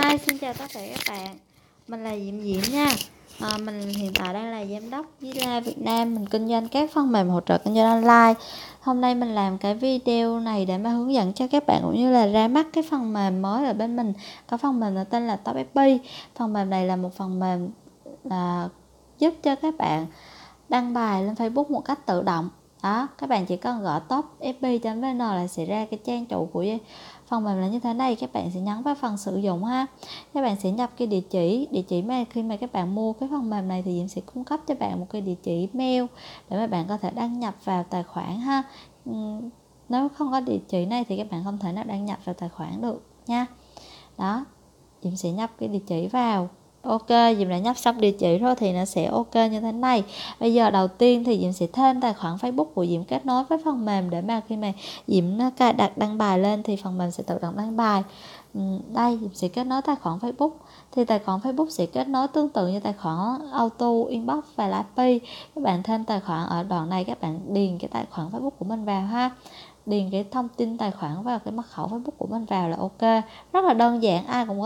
Hi, xin chào tất cả các bạn. Mình là Diễm nha. Mình hiện tại đang là giám đốc Zila Việt Nam. Mình kinh doanh các phần mềm hỗ trợ kinh doanh online. Hôm nay mình làm cái video này để mà hướng dẫn cho các bạn cũng như là ra mắt cái phần mềm mới ở bên mình. Có phần mềm tên là Top FB. Phần mềm này là một phần mềm giúp cho các bạn đăng bài lên Facebook một cách tự động. Đó, các bạn chỉ cần gõ topfb.vn là sẽ ra cái trang chủ của phần mềm là như thế này. Các bạn sẽ nhấn vào phần sử dụng ha. Các bạn sẽ nhập cái địa chỉ mà khi mà các bạn mua cái phần mềm này thì Diễm sẽ cung cấp cho bạn một cái địa chỉ mail để mà bạn có thể đăng nhập vào tài khoản ha. Nếu không có địa chỉ này thì các bạn không thể nào đăng nhập vào tài khoản được nha. Đó, Diễm sẽ nhập cái địa chỉ vào. Ok, Diễm đã nhập xong địa chỉ rồi thì nó sẽ ok như thế này. Bây giờ đầu tiên thì Diễm sẽ thêm tài khoản Facebook của Diễm kết nối với phần mềm để mà khi mà Diễm cài đặt đăng bài lên thì phần mềm sẽ tự động đăng bài. Đây, Diễm sẽ kết nối tài khoản Facebook. Thì tài khoản Facebook sẽ kết nối tương tự như tài khoản auto, inbox và live. Các bạn thêm tài khoản ở đoạn này, các bạn điền cái tài khoản Facebook của mình vào ha. Điền cái thông tin tài khoản vào cái mật khẩu Facebook của mình vào là ok. Rất là đơn giản, ai cũng có.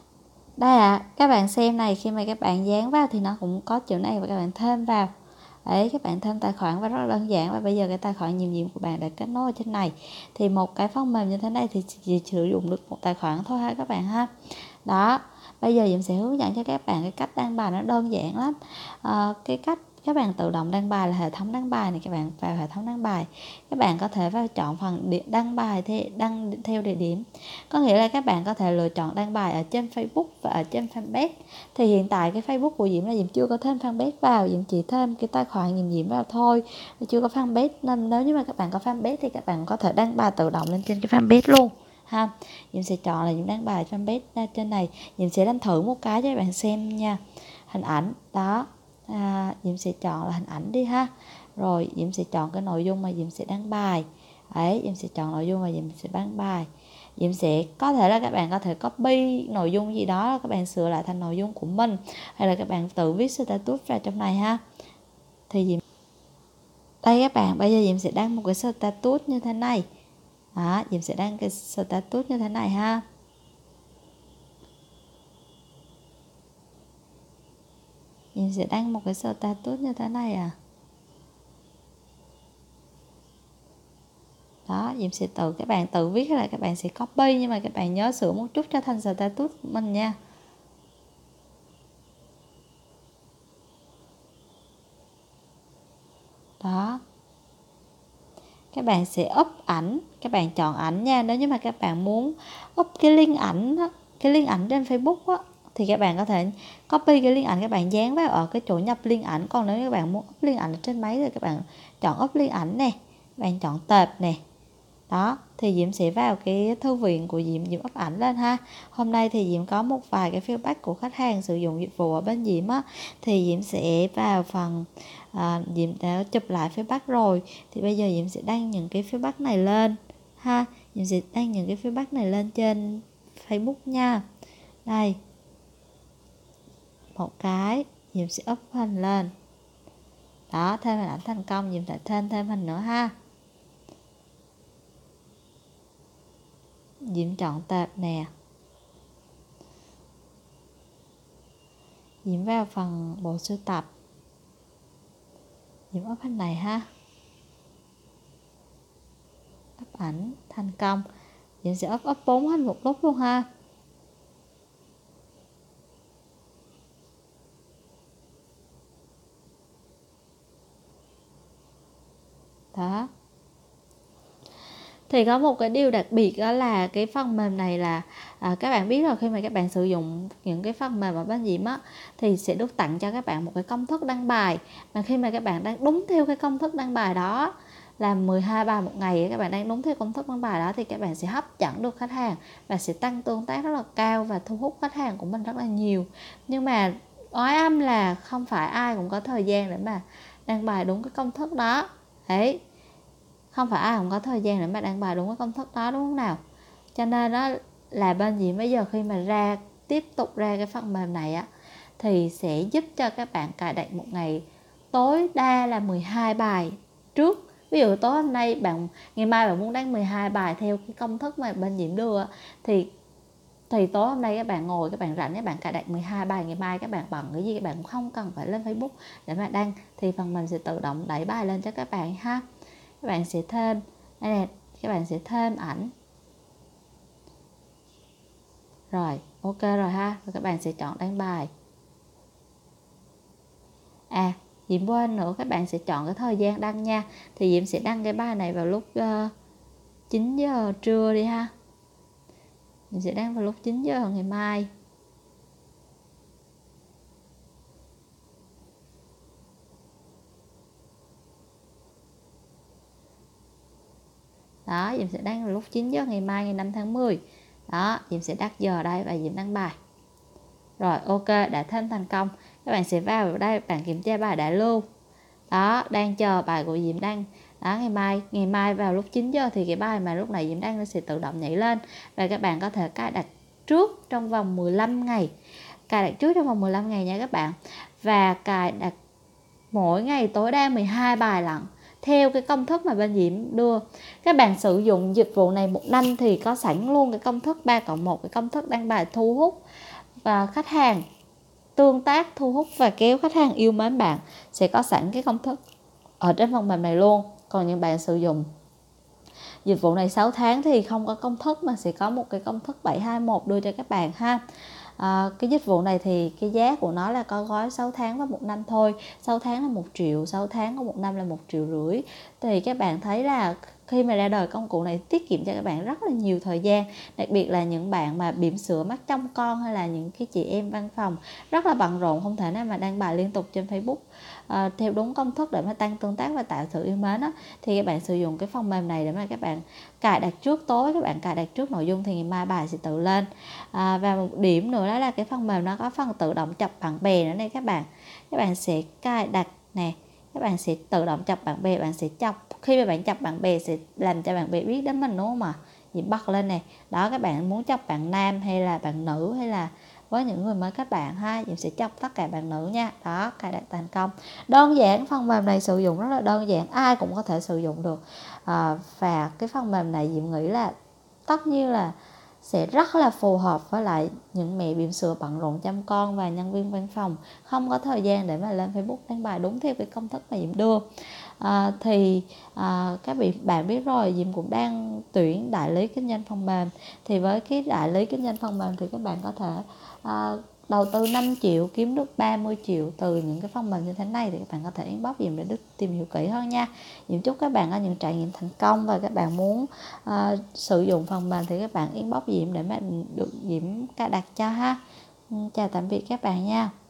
Đây các bạn xem này, khi mà các bạn dán vào thì nó cũng có chữ này và các bạn thêm vào. Đấy, các bạn thêm tài khoản và rất là đơn giản. Và bây giờ cái tài khoản nhiệm nhiệm của bạn đã kết nối ở trên này. Thì một cái phần mềm như thế này thì chỉ sử dụng được một tài khoản thôi ha các bạn ha. Đó, bây giờ Diễm sẽ hướng dẫn cho các bạn cái cách đăng bài nó đơn giản lắm. Cái cách các bạn tự động đăng bài là hệ thống đăng bài này. Các bạn vào hệ thống đăng bài, các bạn có thể vào chọn phần đăng bài đăng theo địa điểm. Có nghĩa là các bạn có thể lựa chọn đăng bài ở trên Facebook và ở trên fanpage. Thì hiện tại cái Facebook của Diễm là Diễm chưa có thêm fanpage vào, Diễm chỉ thêm cái tài khoản Diễm vào thôi, chưa có fanpage. Nên nếu như mà các bạn có fanpage thì các bạn có thể đăng bài tự động lên trên cái fanpage luôn ha. Diễm sẽ chọn là Diễm đăng bài fanpage ra trên này. Diễm sẽ đánh thử một cái cho các bạn xem nha. Hình ảnh đó, Diễm sẽ chọn là hình ảnh đi ha. Rồi Diễm sẽ chọn cái nội dung mà Diễm sẽ đăng bài. Đấy, Diễm sẽ chọn nội dung mà Diễm sẽ đăng bài. Diễm sẽ có thể là các bạn có thể copy nội dung gì đó, các bạn sửa lại thành nội dung của mình, hay là các bạn tự viết status vào trong này ha. Thì Diễm đây các bạn, bây giờ Diễm sẽ đăng một cái status như thế này. Đó, Diễm sẽ đăng cái status như thế này ha. Diễm sẽ đăng một cái status như thế này Đó, Diễm sẽ các bạn tự viết hay là các bạn sẽ copy, nhưng mà các bạn nhớ sửa một chút cho thành status của mình nha. Đó, các bạn sẽ up ảnh, các bạn chọn ảnh nha. Nếu như mà các bạn muốn up cái link ảnh đó, cái link ảnh trên Facebook á, thì các bạn có thể copy cái link ảnh, các bạn dán vào ở cái chỗ nhập link ảnh. Còn nếu như các bạn muốn up link ảnh trên máy thì các bạn chọn up link ảnh nè, bạn chọn tệp nè. Đó, thì Diễm sẽ vào cái thư viện của Diễm up ảnh lên ha. Hôm nay thì Diễm có một vài cái feedback của khách hàng sử dụng dịch vụ ở bên Diễm á, thì Diễm sẽ vào phần Diễm đã chụp lại feedback rồi, thì bây giờ Diễm sẽ đăng những cái feedback này lên ha. Diễm sẽ đăng những cái feedback này lên trên Facebook nha. Đây, một cái Diễm sẽ up hình lên. Đó, thêm hình ảnh thành công, Diễm sẽ thêm hình nữa ha. Diễm chọn tệp nè. Diễm vào phần bộ sưu tập, Diễm up hình này ha. Up ảnh thành công. Diễm sẽ up 4 hình một lúc luôn ha. Đó. Thì có một cái điều đặc biệt đó là cái phần mềm này là các bạn biết rồi, khi mà các bạn sử dụng những cái phần mềm ở bên Diễm á, thì sẽ được tặng cho các bạn một cái công thức đăng bài. Mà khi mà các bạn đang đúng theo cái công thức đăng bài đó là 12 bài một ngày, các bạn đang đúng theo công thức đăng bài đó thì các bạn sẽ hấp dẫn được khách hàng và sẽ tăng tương tác rất là cao và thu hút khách hàng của mình rất là nhiều. Nhưng mà oái âm là không phải ai cũng có thời gian để mà đăng bài đúng cái công thức đó. Đấy, không phải ai cũng có thời gian để mà đăng bài đúng cái công thức đó, đúng không nào? Cho nên đó là bên Diễm bây giờ khi mà tiếp tục ra cái phần mềm này á, thì sẽ giúp cho các bạn cài đặt một ngày tối đa là 12 bài trước. Ví dụ tối hôm nay ngày mai bạn muốn đăng 12 bài theo cái công thức mà bên Diễm đưa, thì thì tối hôm nay các bạn ngồi, các bạn rảnh, các bạn cài đặt 12 bài, ngày mai các bạn bận cái gì các bạn cũng không cần phải lên Facebook để mà đăng, thì phần mềm sẽ tự động đẩy bài lên cho các bạn ha. Các bạn sẽ thêm đây nè, các bạn sẽ thêm ảnh rồi, ok rồi ha, và các bạn sẽ chọn đăng bài. Diễm quên nữa, các bạn sẽ chọn cái thời gian đăng nha. Thì Diễm sẽ đăng cái bài này vào lúc 9 giờ trưa đi ha. Diễm sẽ đăng vào lúc 9 giờ ngày mai. Đó, Diễm sẽ đăng vào lúc 9 giờ ngày mai ngày 5 tháng 10. Đó, Diễm sẽ đặt giờ đây và Diễm đăng bài. Rồi, ok, đã thêm thành công. Các bạn sẽ vào đây, bạn kiểm tra bài đã lưu. Đó, đang chờ bài của Diễm đăng. Đó, ngày mai vào lúc 9 giờ thì cái bài mà lúc này Diễm đăng nó sẽ tự động nhảy lên. Và các bạn có thể cài đặt trước trong vòng 15 ngày. Cài đặt trước trong vòng 15 ngày nha các bạn. Và cài đặt mỗi ngày tối đa 12 bài lận, theo cái công thức mà bên Diễm đưa. Các bạn sử dụng dịch vụ này 1 năm thì có sẵn luôn cái công thức 3+1, cái công thức đăng bài thu hút và khách hàng, tương tác, thu hút và kéo khách hàng yêu mến bạn, sẽ có sẵn cái công thức ở trên phần mềm này luôn. Còn những bạn sử dụng dịch vụ này 6 tháng thì không có công thức, mà sẽ có một cái công thức 721 đưa cho các bạn ha. Cái dịch vụ này thì cái giá của nó là có gói 6 tháng và 1 năm thôi. 6 tháng là 1 triệu, 6 tháng có 1 năm là 1,5 triệu. Thì các bạn thấy là khi mà ra đời công cụ này tiết kiệm cho các bạn rất là nhiều thời gian. Đặc biệt là những bạn mà bỉm sữa, mắt trông con, hay là những cái chị em văn phòng rất là bận rộn, không thể nào mà đăng bài liên tục trên Facebook theo đúng công thức để mà tăng tương tác và tạo sự yêu mến đó. Thì các bạn sử dụng cái phần mềm này để mà các bạn cài đặt trước tối, các bạn cài đặt trước nội dung thì ngày mai bài sẽ tự lên. Và một điểm nữa đó là cái phần mềm nó có phần tự động chọc bạn bè nữa này các bạn. Các bạn sẽ cài đặt nè, các bạn sẽ tự động chọc bạn bè, bạn sẽ chọc, khi mà bạn chọc bạn bè sẽ làm cho bạn bè biết đến mình, đúng không ạ? Thì bật lên nè. Đó, các bạn muốn chọc bạn nam hay là bạn nữ, hay là với những người mới kết bạn ha, Diễm sẽ chọc tất cả bạn nữ nha. Đó, cài đặt thành công. Đơn giản, phần mềm này sử dụng rất là đơn giản, ai cũng có thể sử dụng được. Và cái phần mềm này Diễm nghĩ là tất nhiên là sẽ rất là phù hợp với lại những mẹ bỉm sữa bận rộn chăm con và nhân viên văn phòng không có thời gian để mà lên Facebook đăng bài đúng theo cái công thức mà Diễm đưa. Các bạn biết rồi, Diễm cũng đang tuyển đại lý kinh doanh phần mềm. Thì với cái đại lý kinh doanh phần mềm thì các bạn có thể đầu tư 5 triệu kiếm được 30 triệu từ những cái phần mềm như thế này. Thì các bạn có thể inbox Diễm để được tìm hiểu kỹ hơn nha. Diễm chúc các bạn có những trải nghiệm thành công, và các bạn muốn sử dụng phần mềm thì các bạn inbox Diễm để mà được Diễm cài đặt cho ha. Chào tạm biệt các bạn nha.